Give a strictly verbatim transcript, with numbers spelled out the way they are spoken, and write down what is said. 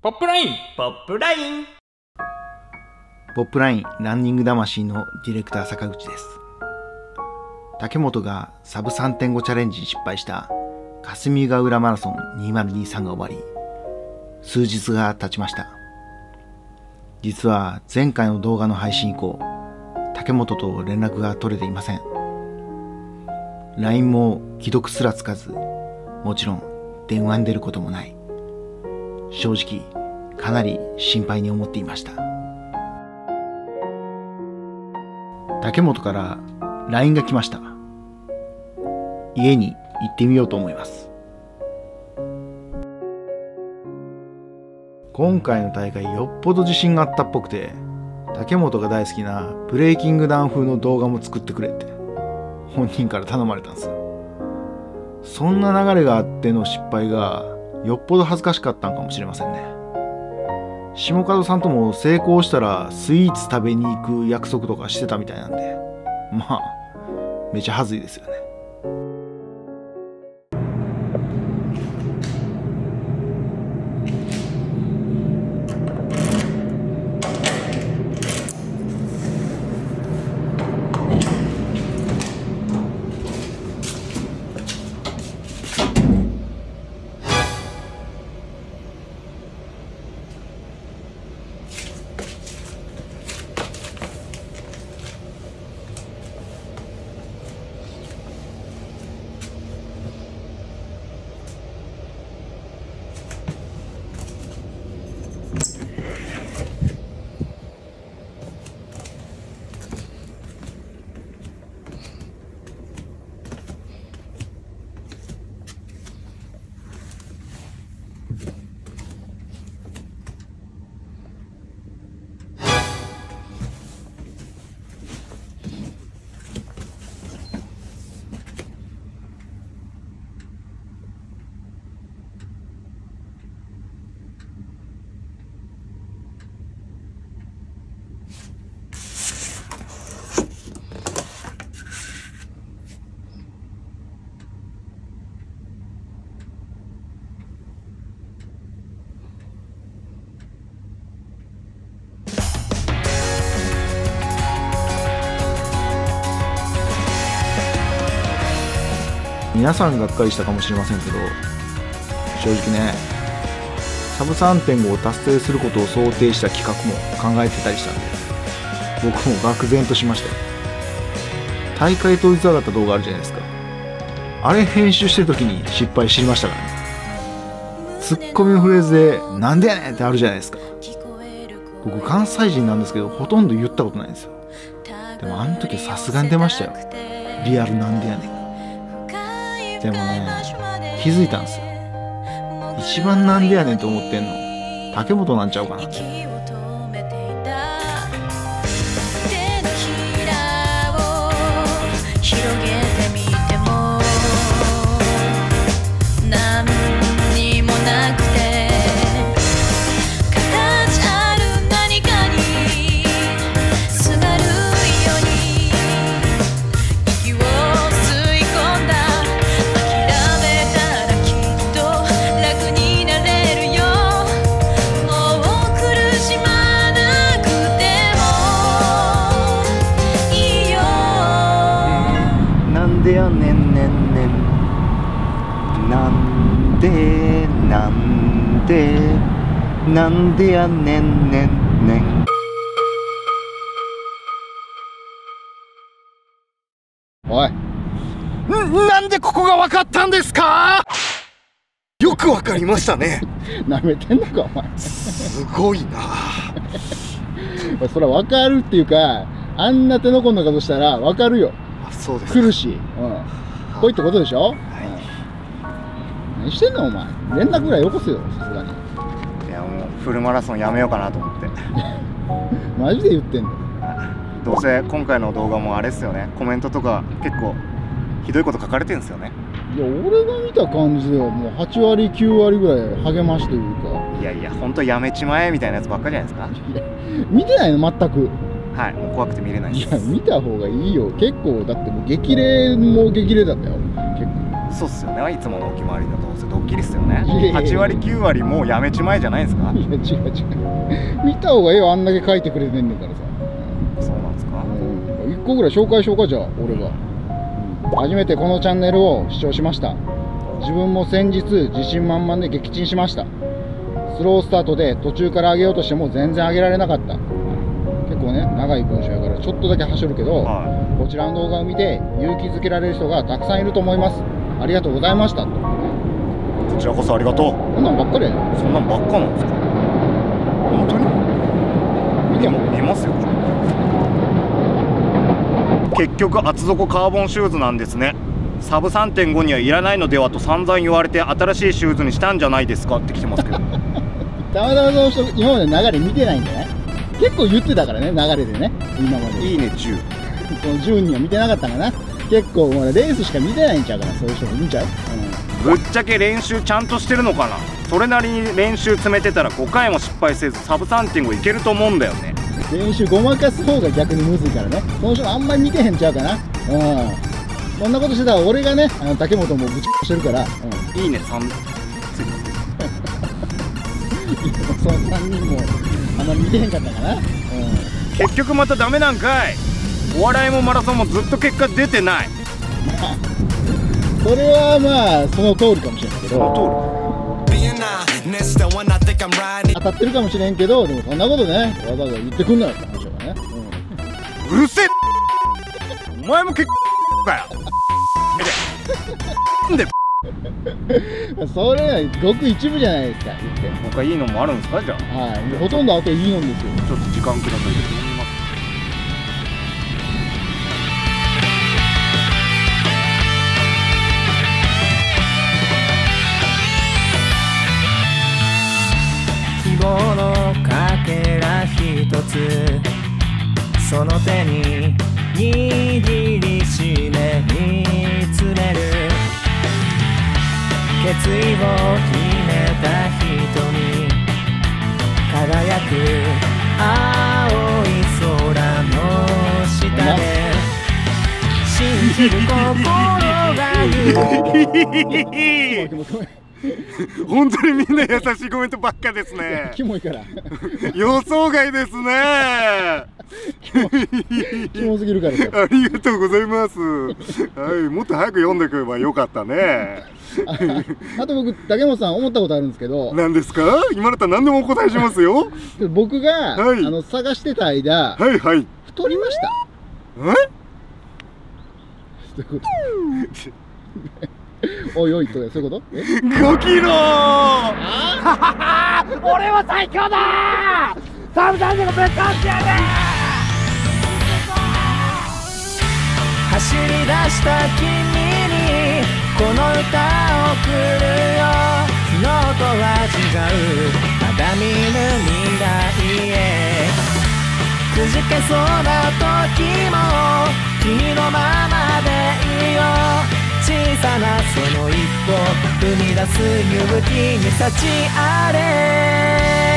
ポップラインポップラインポップラインランニング魂のディレクター坂口です。竹本がサブ さんてんご チャレンジに失敗した霞ヶ浦マラソンにせんにじゅうさんが終わり、数日が経ちました。実は前回の動画の配信以降、竹本と連絡が取れていません。ライン も既読すらつかず、もちろん電話に出ることもない。正直かなり心配に思っていました。竹本から ライン が来ました。家に行ってみようと思います。今回の大会よっぽど自信があったっぽくて、竹本が大好きなブレイキングダウン風の動画も作ってくれって本人から頼まれたんですよ。そんな流れがあっての失敗がよっぽど恥ずかしかったんかもしれませんね。下門さんとも成功したらスイーツ食べに行く約束とかしてたみたいなんで、まあめちゃ恥ずいですよね。皆さんがっかりしたかもしれませんけど、正直ね、サブ さんてんご を達成することを想定した企画も考えてたりしたんで、僕も愕然としましたよ。大会当日上がった動画あるじゃないですか。あれ編集してる時に失敗知りましたからね。ツッコミのフレーズで「なんでやねん!」ってあるじゃないですか。僕関西人なんですけど、ほとんど言ったことないんですよ。でもあの時はさすがに出ましたよ、リアルなんでやねん。でもね、気づいたんですよ。一番なんでやねんと思ってんの竹本なんちゃうかなって。 なんでやねんねんねん、なんでなんでなんでやねんねんねん。 おい、んなんでここが分かったんですか？ よくわかりましたね。 なめてんのかお前。 すごいな。 それは分かるっていうか、あんな手の込んだことしたら分かるよ。 そうです。 来るし、うん、来いってことでしょ。はい、何してんのお前。連絡ぐらいよこせよ、さすがに。 いやもうフルマラソンやめようかなと思って。 マジで言ってんの？ どうせ今回の動画もあれですよね、コメントとか結構ひどいこと書かれてるんですよね。 いや、俺が見た感じではもうはちわりきゅうわりぐらい励ましというか、 いやいやほんとやめちまえみたいなやつばっかりじゃないですか。 いや見てないの全く。 はい、もう怖くて見れないです。 いや見た方がいいよ。結構だってもう激励も激励だったよ。結構嘘っすよね。いつものお決まりだとどうせドッキリっすよね。 いやいやいやはちわりきゅうわりもうやめちまえじゃないんですか。 いや違う違う、見た方がええよ、あんだけ書いてくれてんねんからさ。 そうなんですか。 うん、いっこぐらい紹介しようか、じゃあ俺が。初めてこのチャンネルを視聴しました。自分も先日自信満々で撃沈しました。スロースタートで途中から上げようとしても全然上げられなかった。結構ね長い文章やからちょっとだけ走るけど、 はこちらの動画を見て勇気づけられる人がたくさんいると思います。ありがとうございましたと。 い。こちらこそありがとう。 こんなんばっかりやね。 そんなんばっかなんですか。本当に。 見ても見ますよ。結局厚底カーボンシューズなんですね。サブ さんてんご にはいらないのではと散々言われて新しいシューズにしたんじゃないですかって来てますけど。 たまたまその人今までの流れ見てないんじゃない？結構言ってたからね、流れでね、今まで。 いいねじゅう。 そのじゅうにんは見てなかったかな。結構まだレースしか見てないんちゃうかな、そういう人もいるんちゃう？ ぶっちゃけ練習ちゃんとしてるのかな。それなりに練習詰めてたらごかいも失敗せずサブ さんてんご いけると思うんだよね。 うん、練習ごまかす方が逆にむずいからね。その人あんまり見てへんちゃうかな。うん。そんなことしてたら俺がね、あの竹本もぶちっしてるから、うん、 いいねさんついてそのさんにんもあんまり見てへんかったかな。うん、 結局またダメなんかい。お笑いもマラソンもずっと結果出てない。 それはまあその通りかもしれないけど、当たってるかもしれんけど、でもそんなことねわざわざ言ってくんなよって話だからね。 うるせえ。お前も結果かよ。なんでうん、それはごく一部じゃないですか言って。 他いいのもあるんですか。じゃあはい、ほとんどあといいのんですよ。 ちょっと時間ください。飲みます。 希望のかけらひとつ、その手に握りしめ見つめる。決意を決めた人に輝く青い空の下で信じる心が言う。 本当にみんな優しいコメントばっかですね。 キモいから予想外ですね。 キモすぎるからさ。 ありがとうございます。はい、もっと早く読んでくればよかったね。 あ, あと僕竹本さん思ったことあるんですけど。 何ですか。今だったら何でもお答えしますよ。 僕が、 はい、 あの探してた間、 はいはい。 太りました。 え？ どういうこと？おいおいとかそういうこと？え？ ごキロ。 俺は最強だー。サブさんでもぶっ飛んでやる。走り出した君にこの歌を送るよ。昨日とは違うまだ見ぬ未来へ。くじけそうな時も君のままでいいよ。小さなその一歩踏み出す勇気に幸あれ。